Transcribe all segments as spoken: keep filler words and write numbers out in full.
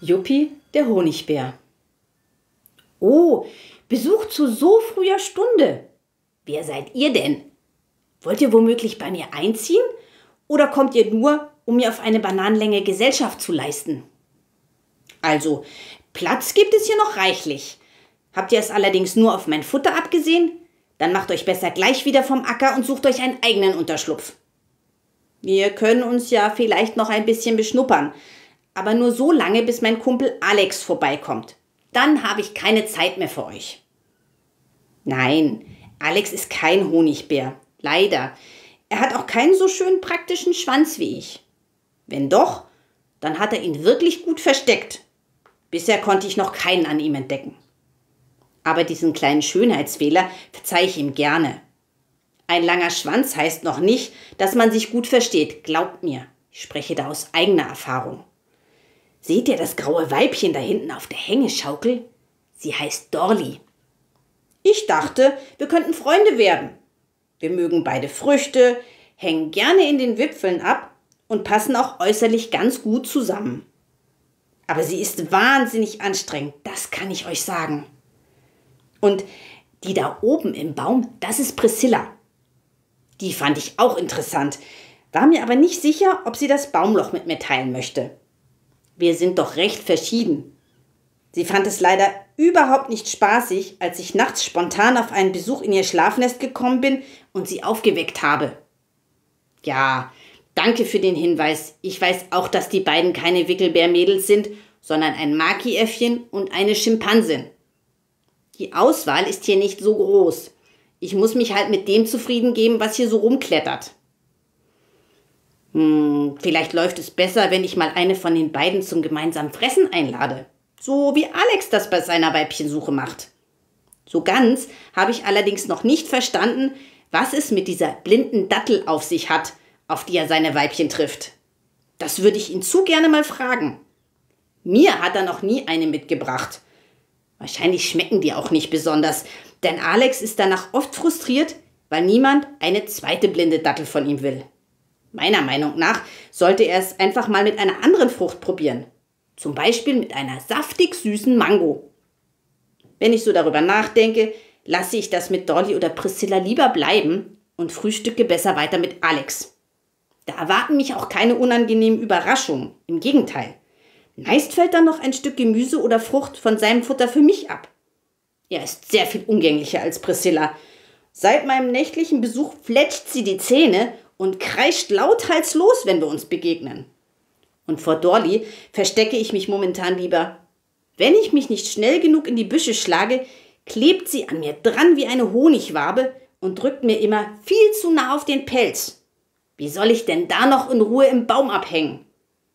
Juppi, der Honigbär. Oh, Besuch zu so früher Stunde. Wer seid ihr denn? Wollt ihr womöglich bei mir einziehen? Oder kommt ihr nur, um mir auf eine Bananenlänge Gesellschaft zu leisten? Also, Platz gibt es hier noch reichlich. Habt ihr es allerdings nur auf mein Futter abgesehen? Dann macht euch besser gleich wieder vom Acker und sucht euch einen eigenen Unterschlupf. Wir können uns ja vielleicht noch ein bisschen beschnuppern, aber nur so lange, bis mein Kumpel Alex vorbeikommt. Dann habe ich keine Zeit mehr für euch. Nein, Alex ist kein Honigbär, leider. Er hat auch keinen so schönen praktischen Schwanz wie ich. Wenn doch, dann hat er ihn wirklich gut versteckt. Bisher konnte ich noch keinen an ihm entdecken. Aber diesen kleinen Schönheitsfehler verzeihe ich ihm gerne. Ein langer Schwanz heißt noch nicht, dass man sich gut versteht, glaubt mir. Ich spreche da aus eigener Erfahrung. Seht ihr das graue Weibchen da hinten auf der Hängeschaukel? Sie heißt Dorli. Ich dachte, wir könnten Freunde werden. Wir mögen beide Früchte, hängen gerne in den Wipfeln ab und passen auch äußerlich ganz gut zusammen. Aber sie ist wahnsinnig anstrengend, das kann ich euch sagen. Und die da oben im Baum, das ist Priscilla. Die fand ich auch interessant, war mir aber nicht sicher, ob sie das Baumloch mit mir teilen möchte. Wir sind doch recht verschieden. Sie fand es leider überhaupt nicht spaßig, als ich nachts spontan auf einen Besuch in ihr Schlafnest gekommen bin und sie aufgeweckt habe. Ja, danke für den Hinweis. Ich weiß auch, dass die beiden keine Wickelbärmädels sind, sondern ein Maki-Äffchen und eine Schimpansin. Die Auswahl ist hier nicht so groß. Ich muss mich halt mit dem zufrieden geben, was hier so rumklettert. Hm, vielleicht läuft es besser, wenn ich mal eine von den beiden zum gemeinsamen Fressen einlade. So wie Alex das bei seiner Weibchensuche macht. So ganz habe ich allerdings noch nicht verstanden, was es mit dieser blinden Dattel auf sich hat, auf die er seine Weibchen trifft. Das würde ich ihn zu gerne mal fragen. Mir hat er noch nie eine mitgebracht. Wahrscheinlich schmecken die auch nicht besonders, denn Alex ist danach oft frustriert, weil niemand eine zweite blinde Dattel von ihm will. Meiner Meinung nach sollte er es einfach mal mit einer anderen Frucht probieren. Zum Beispiel mit einer saftig süßen Mango. Wenn ich so darüber nachdenke, lasse ich das mit Dolly oder Priscilla lieber bleiben und frühstücke besser weiter mit Alex. Da erwarten mich auch keine unangenehmen Überraschungen. Im Gegenteil. Meist fällt dann noch ein Stück Gemüse oder Frucht von seinem Futter für mich ab. Er ist sehr viel umgänglicher als Priscilla. Seit meinem nächtlichen Besuch fletscht sie die Zähne und kreischt lauthals los, wenn wir uns begegnen. Und vor Dorli verstecke ich mich momentan lieber. Wenn ich mich nicht schnell genug in die Büsche schlage, klebt sie an mir dran wie eine Honigwabe und drückt mir immer viel zu nah auf den Pelz. Wie soll ich denn da noch in Ruhe im Baum abhängen?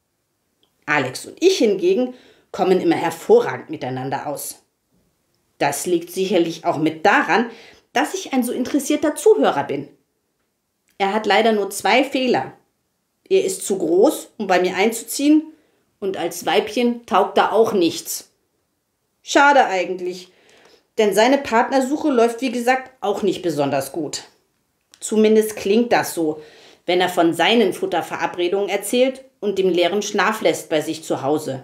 Alex und ich hingegen kommen immer hervorragend miteinander aus. Das liegt sicherlich auch mit daran, dass ich ein so interessierter Zuhörer bin. Er hat leider nur zwei Fehler. Er ist zu groß, um bei mir einzuziehen, und als Weibchen taugt er auch nichts. Schade eigentlich, denn seine Partnersuche läuft wie gesagt auch nicht besonders gut. Zumindest klingt das so, wenn er von seinen Futterverabredungen erzählt und dem leeren Schlaf lässt bei sich zu Hause.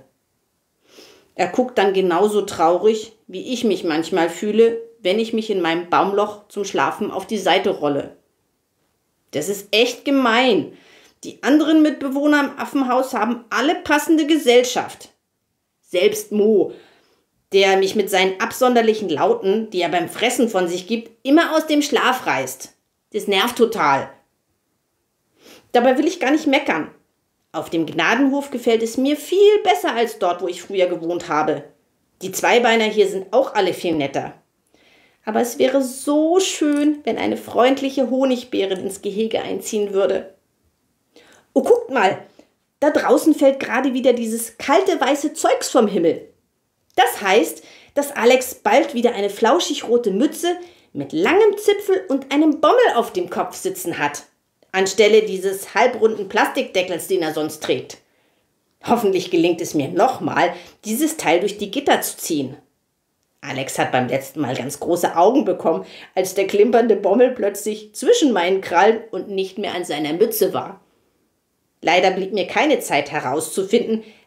Er guckt dann genauso traurig, wie ich mich manchmal fühle, wenn ich mich in meinem Baumloch zum Schlafen auf die Seite rolle. Das ist echt gemein. Die anderen Mitbewohner im Affenhaus haben alle passende Gesellschaft. Selbst Mo, der mich mit seinen absonderlichen Lauten, die er beim Fressen von sich gibt, immer aus dem Schlaf reißt. Das nervt total. Dabei will ich gar nicht meckern. Auf dem Gnadenhof gefällt es mir viel besser als dort, wo ich früher gewohnt habe. Die Zweibeiner hier sind auch alle viel netter. Aber es wäre so schön, wenn eine freundliche Honigbärin ins Gehege einziehen würde. Oh, guckt mal, da draußen fällt gerade wieder dieses kalte weiße Zeugs vom Himmel. Das heißt, dass Alex bald wieder eine flauschig rote Mütze mit langem Zipfel und einem Bommel auf dem Kopf sitzen hat, anstelle dieses halbrunden Plastikdeckels, den er sonst trägt. Hoffentlich gelingt es mir nochmal, dieses Teil durch die Gitter zu ziehen. Alex hat beim letzten Mal ganz große Augen bekommen, als der klimpernde Bommel plötzlich zwischen meinen Krallen und nicht mehr an seiner Mütze war. Leider blieb mir keine Zeit herauszufinden,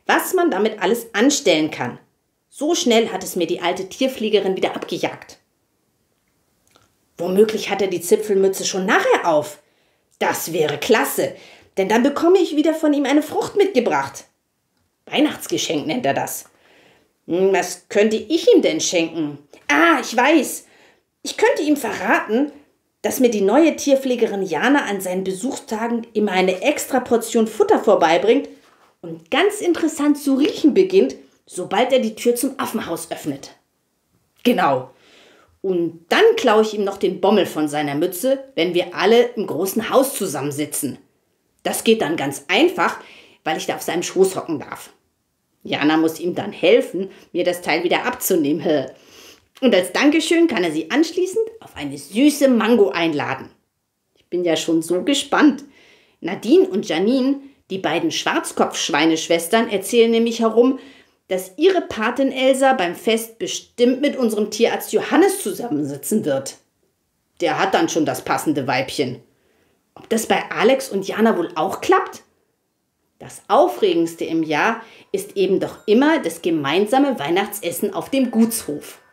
was man damit alles anstellen kann. So schnell hat es mir die alte Tierpflegerin wieder abgejagt. Womöglich hat er die Zipfelmütze schon nachher auf. Das wäre klasse, denn dann bekomme ich wieder von ihm eine Frucht mitgebracht. Weihnachtsgeschenk nennt er das. Hm, was könnte ich ihm denn schenken? Ah, ich weiß. Ich könnte ihm verraten, dass mir die neue Tierpflegerin Jana an seinen Besuchstagen immer eine extra Portion Futter vorbeibringt und ganz interessant zu riechen beginnt, sobald er die Tür zum Affenhaus öffnet. Genau. Und dann klaue ich ihm noch den Bommel von seiner Mütze, wenn wir alle im großen Haus zusammensitzen. Das geht dann ganz einfach, weil ich da auf seinem Schoß hocken darf. Jana muss ihm dann helfen, mir das Teil wieder abzunehmen. Und als Dankeschön kann er sie anschließend auf eine süße Mango einladen. Ich bin ja schon so gespannt. Nadine und Janine, die beiden Schwarzkopfschweineschwestern, erzählen nämlich herum, dass ihre Patin Elsa beim Fest bestimmt mit unserem Tierarzt Johannes zusammensitzen wird. Der hat dann schon das passende Weibchen. Ob das bei Alex und Jana wohl auch klappt? Das Aufregendste im Jahr ist eben doch immer das gemeinsame Weihnachtsessen auf dem Gutshof.